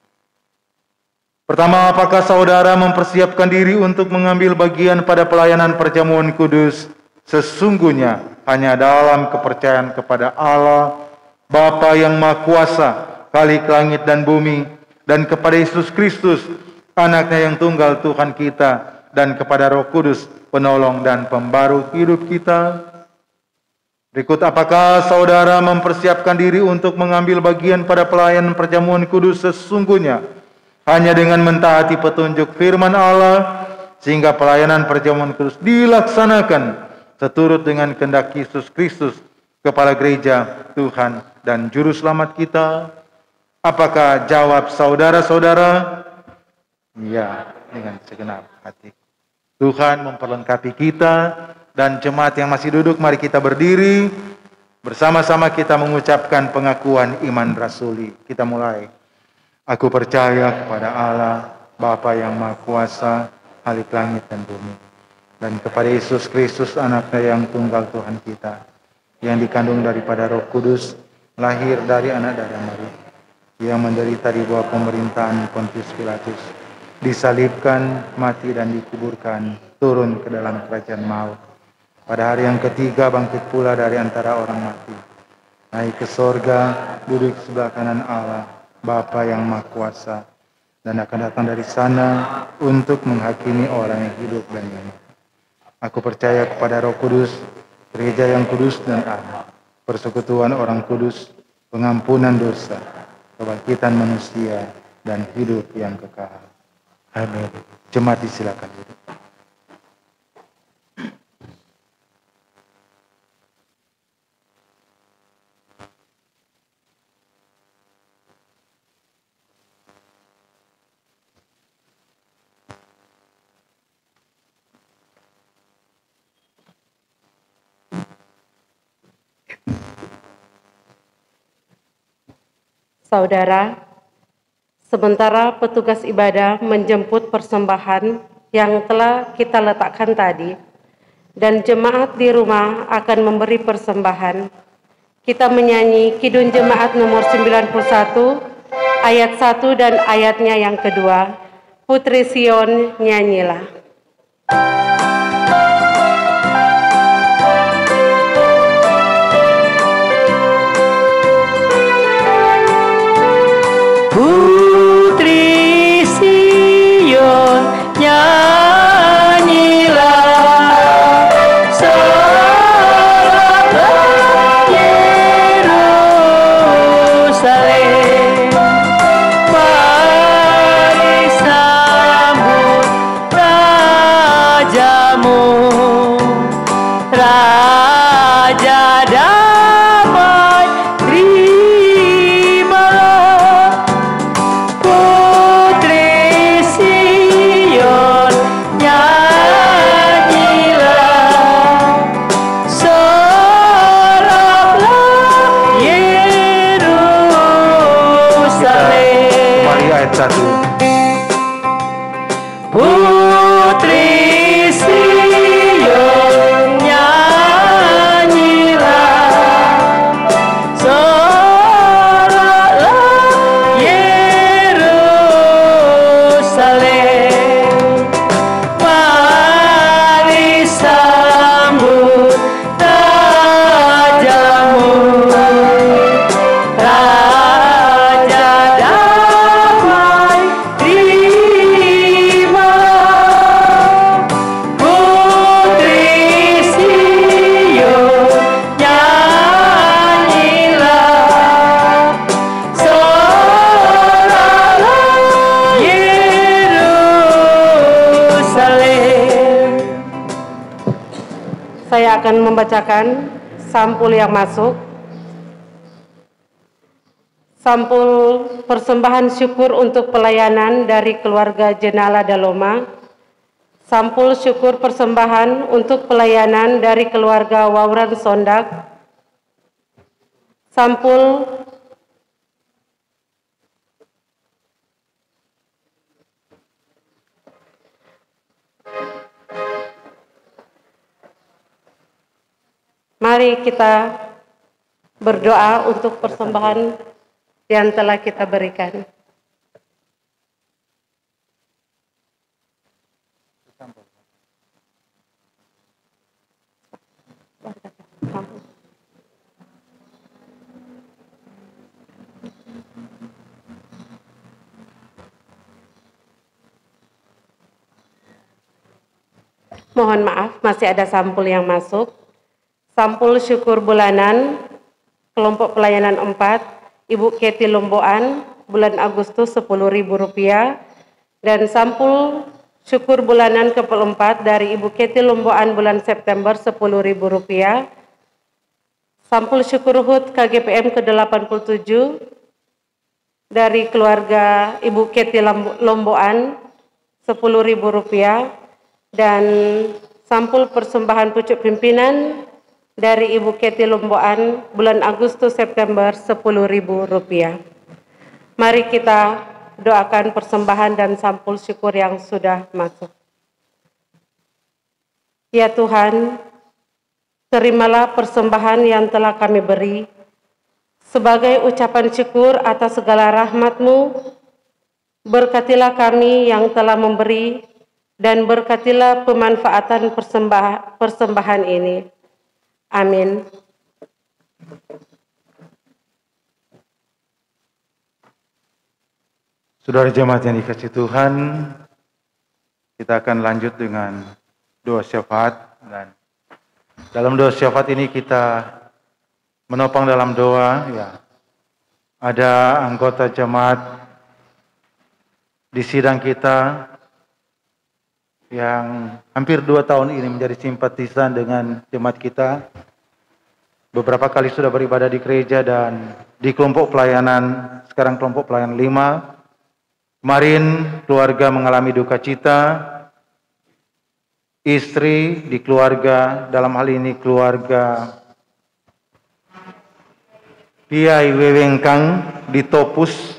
[SPEAKER 3] Pertama, apakah saudara mempersiapkan diri untuk mengambil bagian pada pelayanan perjamuan kudus sesungguhnya hanya dalam kepercayaan kepada Allah, Bapa yang Maha Kuasa, Khalik langit dan bumi, dan kepada Yesus Kristus, Anaknya yang tunggal Tuhan kita, dan kepada Roh Kudus, penolong dan pembaru hidup kita? Berikut, apakah saudara mempersiapkan diri untuk mengambil bagian pada pelayanan perjamuan kudus sesungguhnya hanya dengan mentaati petunjuk firman Allah, sehingga pelayanan perjamuan kudus dilaksanakan seturut dengan kehendak Yesus Kristus, Kepala Gereja, Tuhan, dan Juru Selamat kita? Apakah jawab saudara-saudara? Ya, dengan segenap hati. Tuhan memperlengkapi kita, dan jemaat yang masih duduk, mari kita berdiri. Bersama-sama kita mengucapkan pengakuan iman rasuli. Kita mulai. Aku percaya kepada Allah, Bapa yang Maha Kuasa, Khalik langit dan bumi, dan kepada Yesus Kristus, Anaknya yang tunggal Tuhan kita, yang dikandung daripada Roh Kudus, lahir dari anak darah Maria, yang menderita di bawah pemerintahan Pontius Pilatus, disalibkan, mati dan dikuburkan, turun ke dalam kerajaan maut. Pada hari yang ketiga bangkit pula dari antara orang mati, naik ke sorga, duduk sebelah kanan Allah, Bapa yang Maha Kuasa, dan akan datang dari sana untuk menghakimi orang yang hidup dan yang mati. Aku percaya kepada Roh Kudus, gereja yang kudus dan am, persekutuan orang kudus, pengampunan dosa, kebangkitan manusia, dan hidup yang kekal. Amin. Jemaat disilakan duduk.
[SPEAKER 4] Saudara, sementara petugas ibadah menjemput persembahan yang telah kita letakkan tadi, dan jemaat di rumah akan memberi persembahan, kita menyanyi Kidung Jemaat nomor 91, ayat 1 dan ayatnya yang kedua. Putri Sion, nyanyilah.
[SPEAKER 1] Putri Sion, nyanyilah, sorak Yerusalem. Mari sambut Raja
[SPEAKER 4] Saya akan membacakan sampul yang masuk. Sampul persembahan syukur untuk pelayanan dari keluarga Jenala Daloma. Sampul syukur persembahan untuk pelayanan dari keluarga Wauran Sondak. Sampul Mari kita berdoa untuk persembahan yang telah kita berikan. Mohon maaf, masih ada sampul yang masuk. Sampul syukur bulanan, kelompok pelayanan 4, Ibu Keti Lomboan, bulan Agustus Rp10.000. Dan sampul syukur bulanan ke-4 dari Ibu Keti Lomboan bulan September Rp10.000. Sampul syukur HUT KGPM ke-87 dari keluarga Ibu Keti Lomboan Rp10.000. Dan sampul persembahan pucuk pimpinan dari Ibu Keti Lomboan bulan Agustus September Rp10.000. Mari kita doakan persembahan dan sampul syukur yang sudah masuk. Ya Tuhan, terimalah persembahan yang telah kami beri sebagai ucapan syukur atas segala rahmat-Mu. Berkatilah kami yang telah memberi dan berkatilah pemanfaatan persembahan ini. Amin.
[SPEAKER 3] Saudara jemaat yang dikasihi Tuhan, kita akan lanjut dengan doa syafaat. Dan dalam doa syafaat ini kita menopang dalam doa, ya, ada anggota jemaat di sidang kita yang hampir 2 tahun ini menjadi simpatisan dengan jemaat kita. Beberapa kali sudah beribadah di gereja dan di kelompok pelayanan, sekarang kelompok pelayanan 5. Kemarin keluarga mengalami duka cita, istri di keluarga, dalam hal ini keluarga Piai Wewengkang di Topus.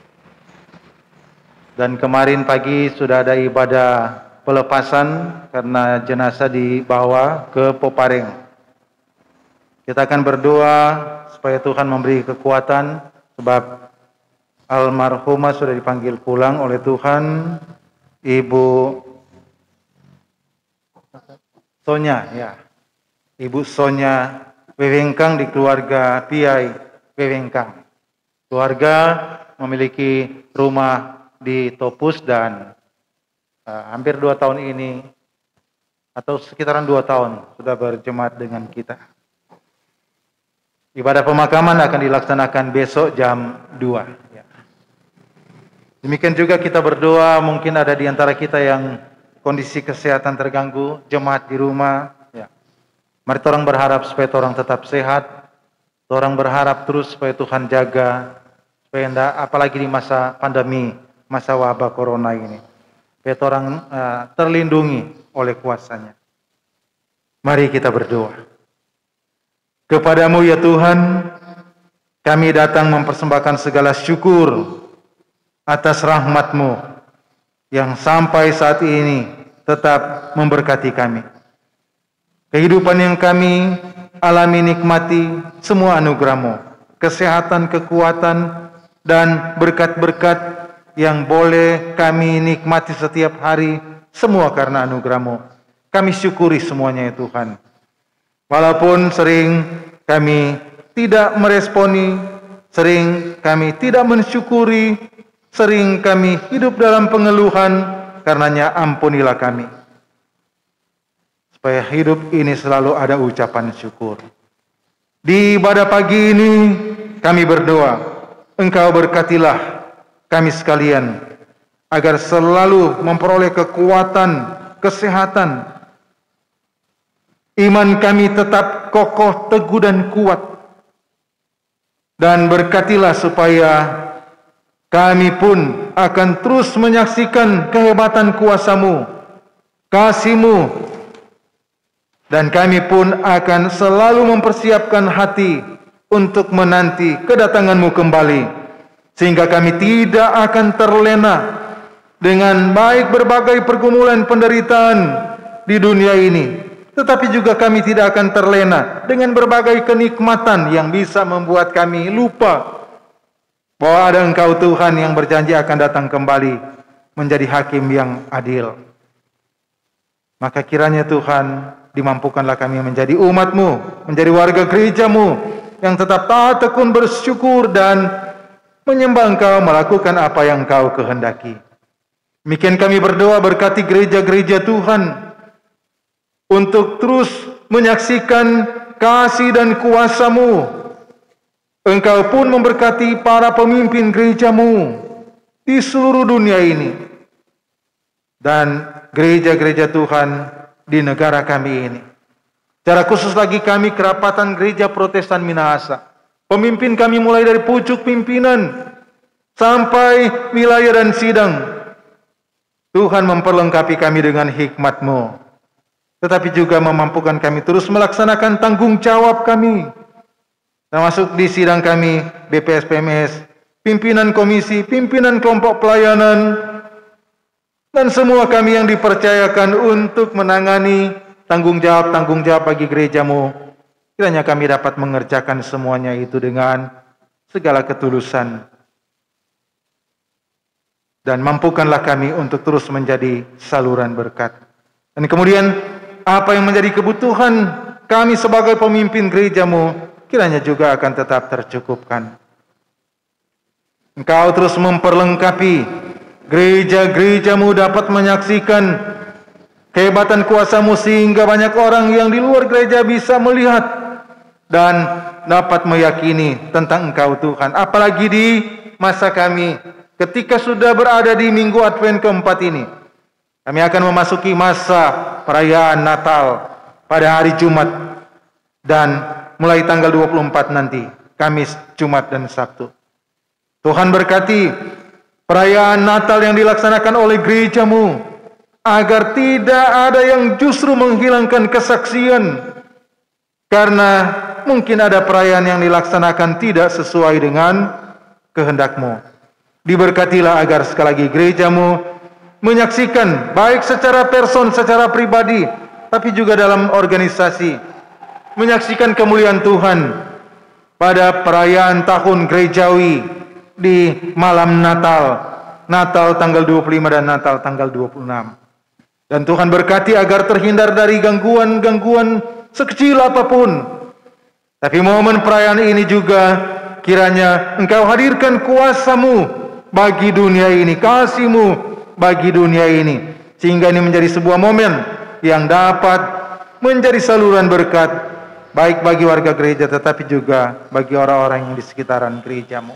[SPEAKER 3] Dan kemarin pagi sudah ada ibadah pelepasan karena jenazah dibawa ke Popareng. Kita akan berdoa supaya Tuhan memberi kekuatan, sebab almarhumah sudah dipanggil pulang oleh Tuhan. Ibu Sonya, ya, Ibu Sonya Wewengkang di keluarga Piai Wewengkang. Keluarga memiliki rumah di Topus dan hampir 2 tahun ini, atau sekitaran 2 tahun, sudah berjemaat dengan kita. Ibadah pemakaman akan dilaksanakan besok jam 2. Ya. Demikian juga kita berdoa, mungkin ada di antara kita yang kondisi kesehatan terganggu, jemaat di rumah. Ya. Mari orang berharap supaya orang tetap sehat, orang berharap terus supaya Tuhan jaga, supaya apalagi di masa pandemi, masa wabah corona ini. Supaya orang terlindungi oleh kuasa-Nya. Mari kita berdoa. Kepadamu ya Tuhan, kami datang mempersembahkan segala syukur atas rahmat-Mu yang sampai saat ini tetap memberkati kami. Kehidupan yang kami alami nikmati semua anugerah-Mu, kesehatan, kekuatan, dan berkat-berkat yang boleh kami nikmati setiap hari, semua karena anugerah-Mu. Kami syukuri semuanya ya Tuhan. Walaupun sering kami tidak meresponi, sering kami tidak mensyukuri, sering kami hidup dalam pengeluhan, karenanya ampunilah kami. Supaya hidup ini selalu ada ucapan syukur. Di ibadah pagi ini kami berdoa, Engkau berkatilah kami sekalian, agar selalu memperoleh kekuatan, kesehatan, iman kami tetap kokoh, teguh dan kuat. Dan berkatilah supaya kami pun akan terus menyaksikan kehebatan kuasa-Mu, kasih-Mu, dan kami pun akan selalu mempersiapkan hati untuk menanti kedatangan-Mu kembali, sehingga kami tidak akan terlena dengan baik berbagai pergumulan penderitaan di dunia ini, tetapi juga kami tidak akan terlena dengan berbagai kenikmatan yang bisa membuat kami lupa bahwa ada Engkau Tuhan yang berjanji akan datang kembali menjadi hakim yang adil. Maka kiranya Tuhan, dimampukanlah kami menjadi umat-Mu, menjadi warga gereja-Mu yang tetap taat tekun bersyukur dan menyembah Engkau, melakukan apa yang Engkau kehendaki. Demikian kami berdoa, berkati gereja-gereja Tuhan untuk terus menyaksikan kasih dan kuasa-Mu. Engkau pun memberkati para pemimpin gereja-Mu di seluruh dunia ini dan gereja-gereja Tuhan di negara kami ini. Secara khusus lagi kami kerapatan Gereja Protestan Minahasa. Pemimpin kami mulai dari pucuk pimpinan sampai wilayah dan sidang. Tuhan memperlengkapi kami dengan hikmat-Mu, tetapi juga memampukan kami terus melaksanakan tanggung jawab kami, termasuk di sidang kami, BPS PMS, pimpinan komisi, pimpinan kelompok pelayanan, dan semua kami yang dipercayakan untuk menangani tanggung jawab bagi gereja-Mu. Kiranya kami dapat mengerjakan semuanya itu dengan segala ketulusan. Dan mampukanlah kami untuk terus menjadi saluran berkat. Dan kemudian apa yang menjadi kebutuhan kami sebagai pemimpin gereja-Mu, kiranya juga akan tetap tercukupkan. Engkau terus memperlengkapi gereja-gereja-Mu dapat menyaksikan kehebatan kuasa-Mu, sehingga banyak orang yang di luar gereja bisa melihat dan dapat meyakini tentang Engkau Tuhan. Apalagi di masa kami, ketika sudah berada di minggu Advent keempat ini, kami akan memasuki masa perayaan Natal pada hari Jumat dan mulai tanggal 24 nanti, Kamis, Jumat, dan Sabtu. Tuhan berkati perayaan Natal yang dilaksanakan oleh gereja-Mu, agar tidak ada yang justru menghilangkan kesaksian, karena mungkin ada perayaan yang dilaksanakan tidak sesuai dengan kehendak-Mu. Diberkatilah agar sekali lagi gereja-Mu menyaksikan baik secara person, secara pribadi, tapi juga dalam organisasi, menyaksikan kemuliaan Tuhan pada perayaan tahun gerejawi di malam Natal tanggal 25 dan Natal tanggal 26. Dan Tuhan berkati agar terhindar dari gangguan-gangguan sekecil apapun. Tapi momen perayaan ini juga kiranya Engkau hadirkan kuasa-Mu bagi dunia ini, kasih-Mu bagi dunia ini, sehingga ini menjadi sebuah momen yang dapat menjadi saluran berkat baik bagi warga gereja, tetapi juga bagi orang-orang yang di sekitaran gereja-Mu.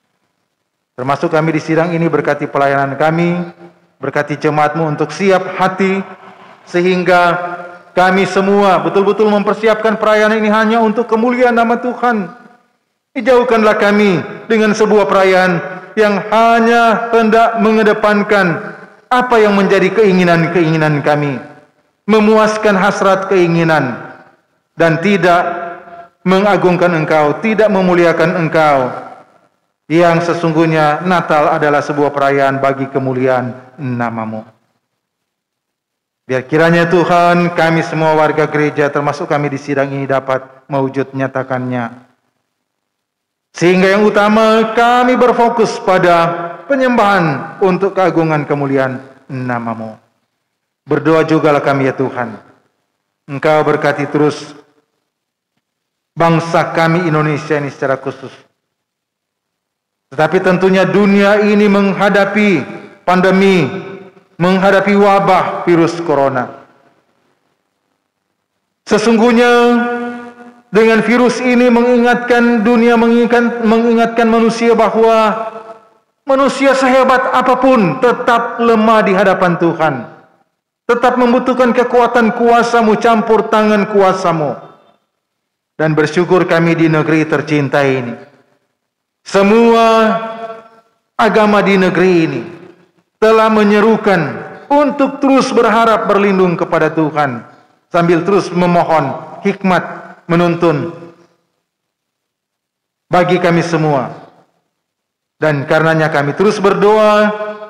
[SPEAKER 3] Termasuk kami di sidang ini, berkati pelayanan kami, berkati jemaat-Mu untuk siap hati, sehingga kami semua betul-betul mempersiapkan perayaan ini hanya untuk kemuliaan nama Tuhan. Dijauhkanlah kami dengan sebuah perayaan yang hanya hendak mengedepankan apa yang menjadi keinginan-keinginan kami, memuaskan hasrat keinginan, dan tidak mengagungkan Engkau, tidak memuliakan Engkau, yang sesungguhnya Natal adalah sebuah perayaan bagi kemuliaan nama-Mu. Biar kiranya Tuhan, kami semua warga gereja, termasuk kami di sidang ini, dapat mewujud nyatakannya. Sehingga yang utama kami berfokus pada penyembahan untuk keagungan kemuliaan nama-Mu. Berdoa jugalah kami ya Tuhan, Engkau berkati terus bangsa kami Indonesia ini secara khusus. Tetapi tentunya dunia ini menghadapi pandemi, menghadapi wabah virus corona. Sesungguhnya dengan virus ini mengingatkan dunia, mengingatkan manusia bahwa manusia sehebat apapun tetap lemah di hadapan Tuhan. tetap membutuhkan kekuatan kuasa-Mu, campur tangan kuasa-Mu. Dan bersyukur kami di negeri tercinta ini. Semua agama di negeri ini telah menyerukan untuk terus berharap berlindung kepada Tuhan, sambil terus memohon hikmat menuntun bagi kami semua. Dan karenanya kami terus berdoa,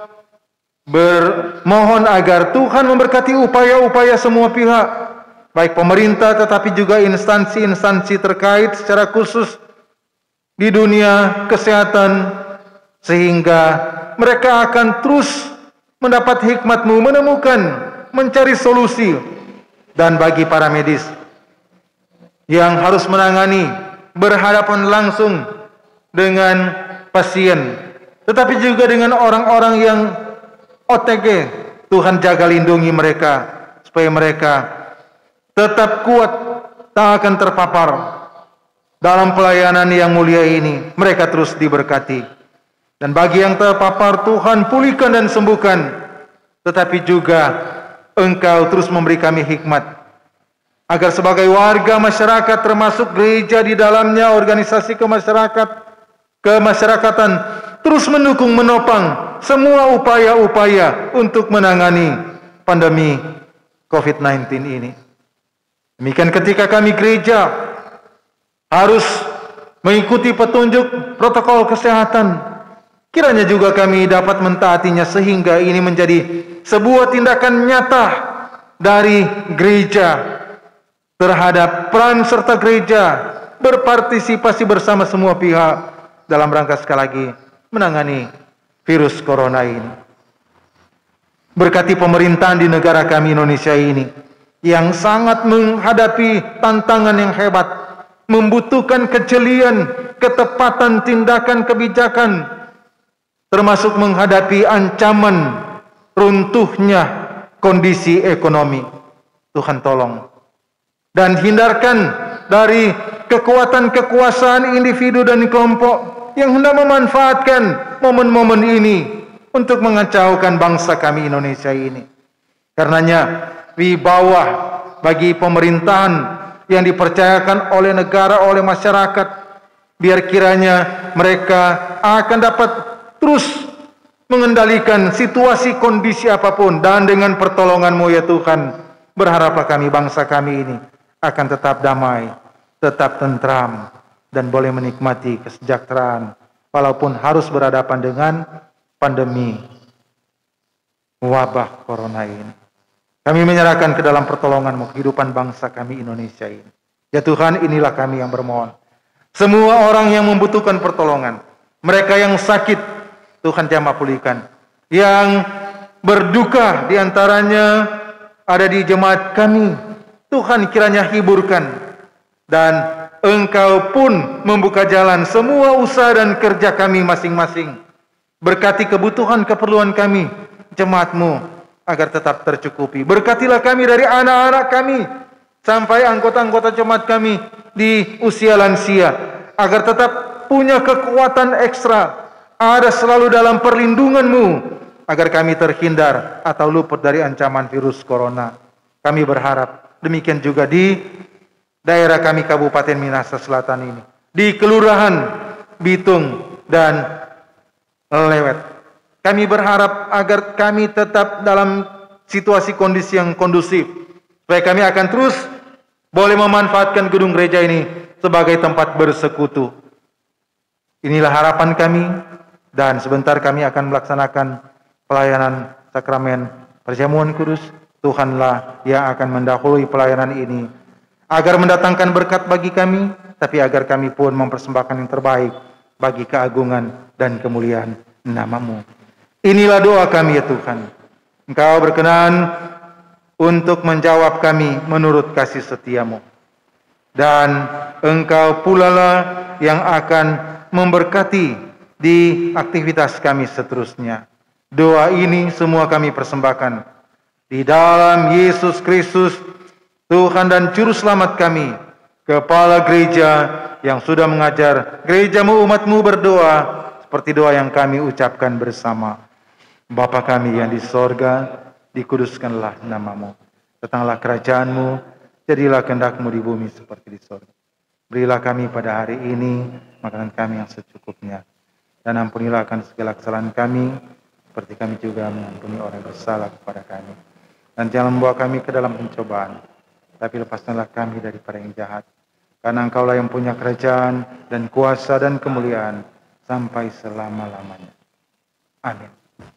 [SPEAKER 3] bermohon agar Tuhan memberkati upaya-upaya semua pihak, baik pemerintah tetapi juga instansi-instansi terkait secara khusus di dunia kesehatan, sehingga mereka akan terus mendapat hikmat-Mu, menemukan, mencari solusi. Dan bagi para medis yang harus menangani, berhadapan langsung dengan pasien, tetapi juga dengan orang-orang yang OTG, Tuhan jaga lindungi mereka, supaya mereka tetap kuat, tak akan terpapar dalam pelayanan yang mulia ini. Mereka terus diberkati. Dan bagi yang terpapar, Tuhan pulihkan dan sembuhkan. Tetapi juga Engkau terus memberi kami hikmat, agar sebagai warga masyarakat, termasuk gereja di dalamnya, organisasi kemasyarakatan, terus mendukung, menopang semua upaya-upaya untuk menangani pandemi COVID-19 ini. Demikian ketika kami gereja harus mengikuti petunjuk protokol kesehatan, kiranya juga kami dapat mentaatinya, sehingga ini menjadi sebuah tindakan nyata dari gereja terhadap peran serta gereja berpartisipasi bersama semua pihak dalam rangka sekali lagi menangani virus corona ini. Berkati pemerintahan di negara kami Indonesia ini yang sangat menghadapi tantangan yang hebat, membutuhkan kejelian, ketepatan tindakan kebijakan, termasuk menghadapi ancaman runtuhnya kondisi ekonomi. Tuhan tolong. Dan hindarkan dari kekuatan kekuasaan individu dan kelompok yang hendak memanfaatkan momen-momen ini untuk mengacaukan bangsa kami Indonesia ini. Karenanya wibawa bagi pemerintahan yang dipercayakan oleh negara, oleh masyarakat, biar kiranya mereka akan dapat terus mengendalikan situasi kondisi apapun, dan dengan pertolongan-Mu ya Tuhan, berharaplah kami, bangsa kami ini akan tetap damai, tetap tentram, dan boleh menikmati kesejahteraan walaupun harus berhadapan dengan pandemi wabah corona ini. Kami menyerahkan ke dalam pertolongan-Mu kehidupan bangsa kami Indonesia ini. Ya Tuhan, inilah kami yang bermohon. Semua orang yang membutuhkan pertolongan, mereka yang sakit, Tuhan jamah pulihkan. Yang berduka diantaranya ada di jemaat kami, Tuhan kiranya hiburkan. Dan Engkau pun membuka jalan semua usaha dan kerja kami masing-masing. Berkati kebutuhan keperluan kami, jemaat-Mu, agar tetap tercukupi. Berkatilah kami dari anak-anak kami sampai anggota-anggota jemaat kami di usia lansia, agar tetap punya kekuatan ekstra, ada selalu dalam perlindungan-Mu, agar kami terhindar atau luput dari ancaman virus corona. Kami berharap demikian juga di daerah kami Kabupaten Minahasa Selatan ini, di Kelurahan Bitung dan Lewet. Kami berharap agar kami tetap dalam situasi kondisi yang kondusif, supaya kami akan terus boleh memanfaatkan gedung gereja ini sebagai tempat bersekutu. Inilah harapan kami, dan sebentar kami akan melaksanakan pelayanan sakramen perjamuan kudus. Tuhanlah yang akan mendahului pelayanan ini, agar mendatangkan berkat bagi kami, tapi agar kami pun mempersembahkan yang terbaik bagi keagungan dan kemuliaan nama-Mu. Inilah doa kami ya Tuhan. Engkau berkenan untuk menjawab kami menurut kasih setia-Mu. Dan Engkau pula lah yang akan memberkati di aktivitas kami seterusnya. Doa ini semua kami persembahkan di dalam Yesus Kristus, Tuhan dan Juru Selamat kami, Kepala Gereja yang sudah mengajar gereja-Mu, umat-Mu berdoa seperti doa yang kami ucapkan bersama. Bapa kami yang di sorga, dikuduskanlah nama-Mu. Datanglah kerajaan-Mu, jadilah kehendak-Mu di bumi seperti di surga. Berilah kami pada hari ini makanan kami yang secukupnya. Dan ampunilah akan segala kesalahan kami, seperti kami juga mengampuni orang yang bersalah kepada kami. Dan jangan membawa kami ke dalam pencobaan, tapi lepaskanlah kami daripada yang jahat. Karena Engkaulah yang punya kerajaan dan kuasa dan kemuliaan sampai selama-lamanya. Amin.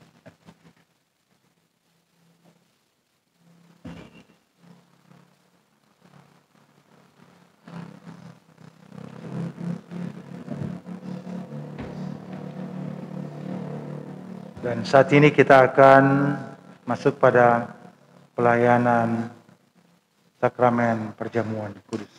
[SPEAKER 3] Dan saat ini kita akan masuk pada pelayanan sakramen perjamuan kudus.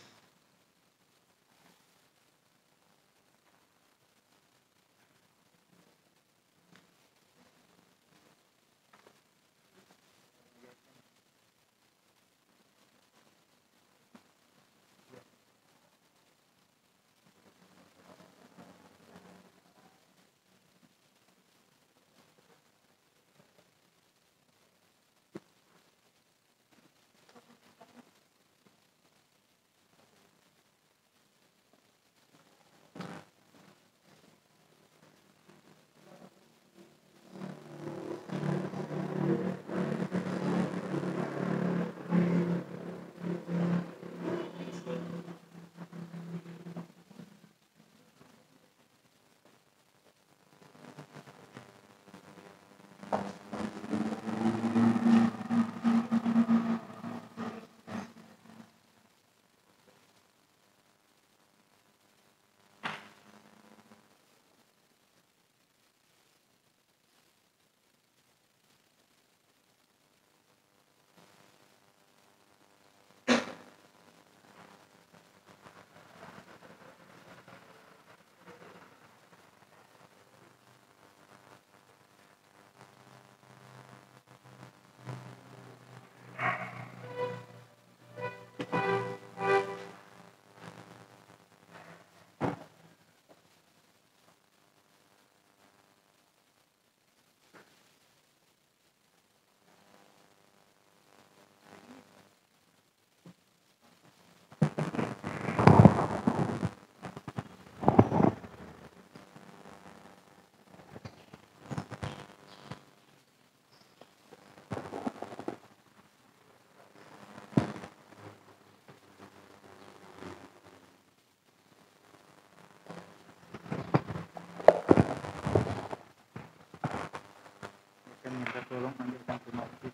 [SPEAKER 3] Tolong ambilkan kemari.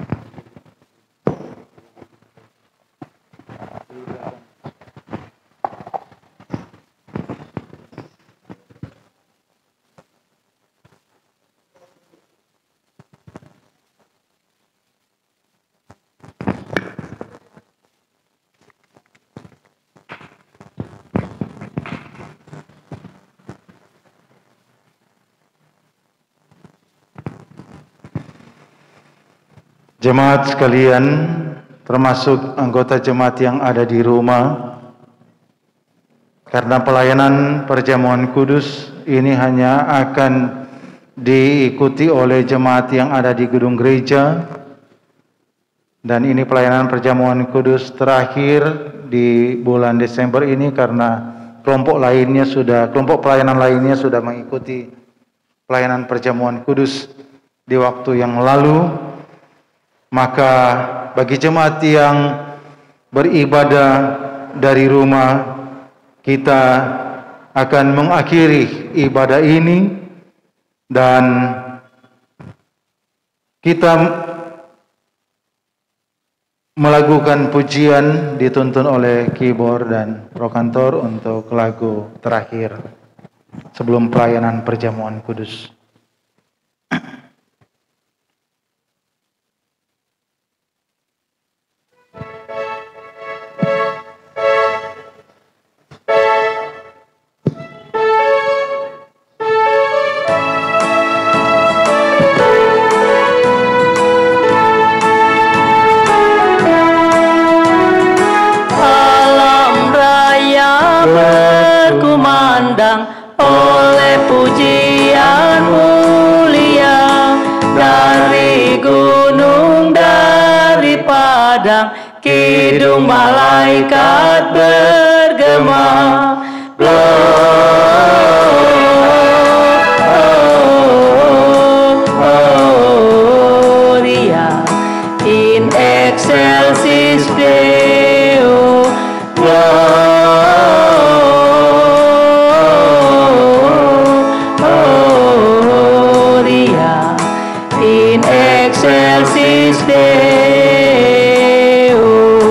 [SPEAKER 3] Jemaat sekalian, termasuk anggota jemaat yang ada di rumah, karena pelayanan perjamuan kudus ini hanya akan diikuti oleh jemaat yang ada di gedung gereja, dan ini pelayanan perjamuan kudus terakhir di bulan Desember ini karena kelompok pelayanan lainnya sudah mengikuti pelayanan perjamuan kudus di waktu yang lalu. Maka bagi jemaat yang beribadah dari rumah, kita akan mengakhiri ibadah ini dan kita melakukan pujian dituntun oleh keyboard dan prokantor untuk lagu terakhir sebelum pelayanan perjamuan kudus.
[SPEAKER 1] Berkumandang oleh pujian Hidung malaikat bergema, Gloria in excelsis Deo, Gloria in excelsis Deo.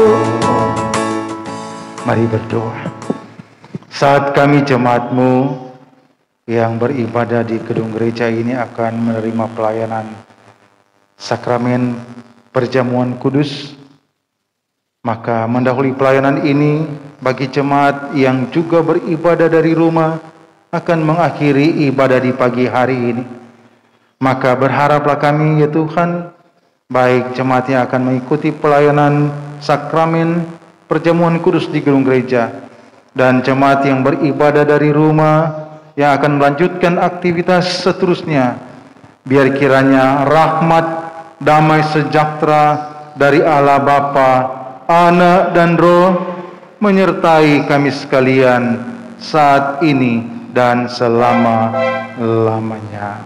[SPEAKER 3] Mari berdoa. Saat kami jemaat-Mu yang beribadah di gedung gereja ini akan menerima pelayanan sakramen perjamuan kudus, maka mendahului pelayanan ini bagi jemaat yang juga beribadah dari rumah akan mengakhiri ibadah di pagi hari ini. Maka berharaplah kami ya Tuhan, baik jemaat yang akan mengikuti pelayanan sakramen perjamuan kudus di gedung gereja dan jemaat yang beribadah dari rumah yang akan melanjutkan aktivitas seterusnya, biar kiranya rahmat, damai sejahtera dari Allah Bapa, Anak dan Roh menyertai kami sekalian saat ini dan selama-lamanya.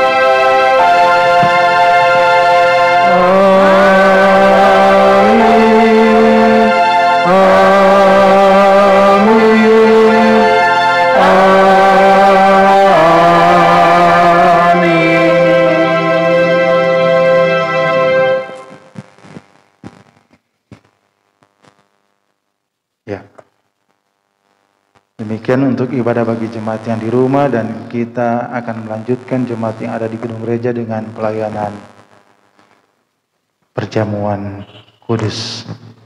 [SPEAKER 3] Ya. Demikian untuk ibadah bagi jemaat yang di rumah, dan kita akan melanjutkan jemaat yang ada di gedung gereja dengan pelayanan perjamuan kudus.